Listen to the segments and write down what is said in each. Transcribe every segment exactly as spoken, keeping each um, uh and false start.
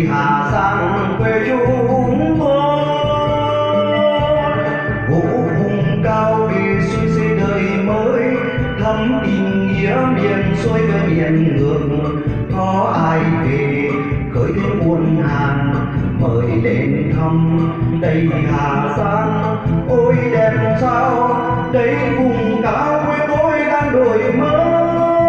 Hà Giang quê chúng tôi. Gỗ vùng cao vì suối xây đời mới, thắm tình nghĩa miền xuôi với miền ngược. Có ai về khởi thêm buôn hàng mời lên thăm đây Hà Giang. Ôi đẹp sao đây vùng cao quê tôi đang đổi mới.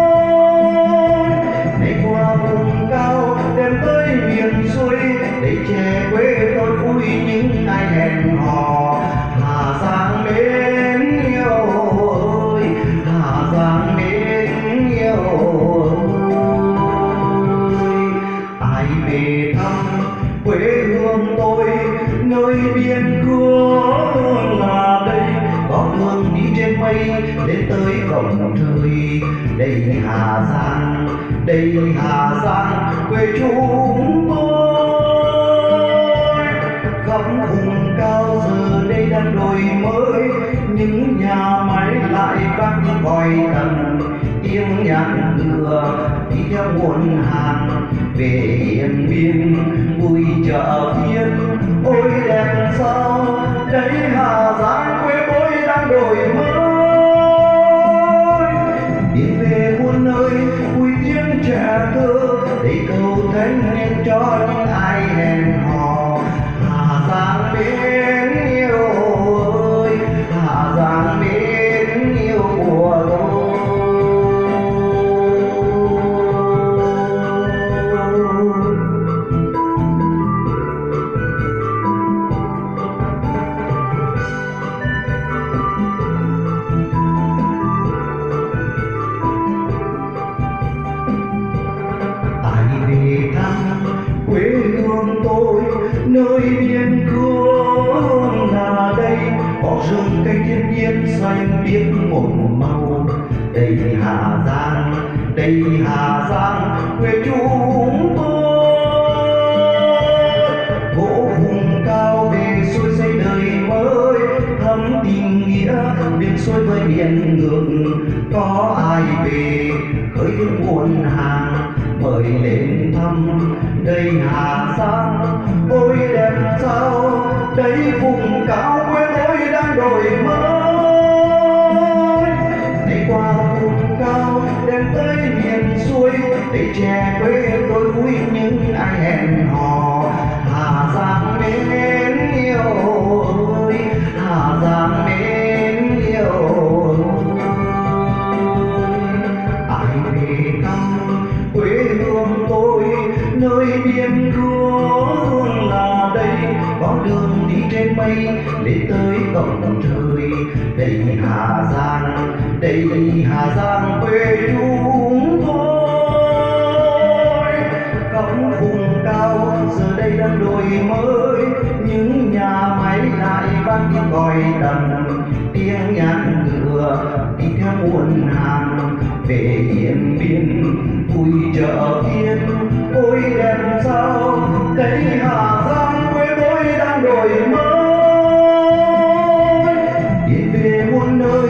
Này qua vùng cao đem tới miền xuôi, để trẻ quê tôi vui những ai hẹn hò. Hà Giang mến yêu ơi, Hà Giang mến yêu ơi. Ai về thăm quê hương tôi nơi biên cương là đây, có đường đi trên mây lên tới cổng trời. Đây Hà Giang, đây Hà Giang quê chúng tôi. Khắp vùng cao giờ đây đang đổi mới, những nhà máy lại vang những còi tần. Tiếng nhạc ngựa đi theo nguồn hàng về Yên Biên vui chợ phiên. Ôi đẹp sao đây Hà Giang quê tôi đang đổi mới. Tiến về muôn nơi vui tiếng trẻ thơ, để cầu thánh nên cho những ai hẹn hò. Hà Giang mến yêu ơi, Hà Giang mến yêu của tôi. Quê hương tôi nơi biên cương là đây, có rừng cây thiên nhiên xanh biếc một màu. Đây Hà Giang, đây Hà Giang quê chúng tôi. Gỗ vùng cao về xuôi xây đời mới, thắm tình nghĩa biên xuôi với miền ngược. Có ai về khởi thêm buôn hàng mời lên thăm đây Hà Giang. Ôi đẹp sao đây vùng cao quê tôi đang đổi mới. Này qua vùng cao đem tới miền xuôi, để trẻ quê tôi vui những ai hẹn hò. Hà Giang mến yêu ơi, Hà Giang mến yêu ơi. Ai về thăm quê hương tôi nơi biên cương là đây, có đường đi trên mây lên tới cổng trời. Đây Hà Giang, đây Hà Giang quê chúng tôi. Khắp vùng cao giờ đây đang đổi mới, những nhà máy lại vang tiếng còi tần. Tiếng nhạc ngựa đi theo nguồn hàng về Yên Biên vui chợ phiên. Ôi đẹp sao đây Hà Giang quê tôi đang đổi mới. Đi về muôn nơi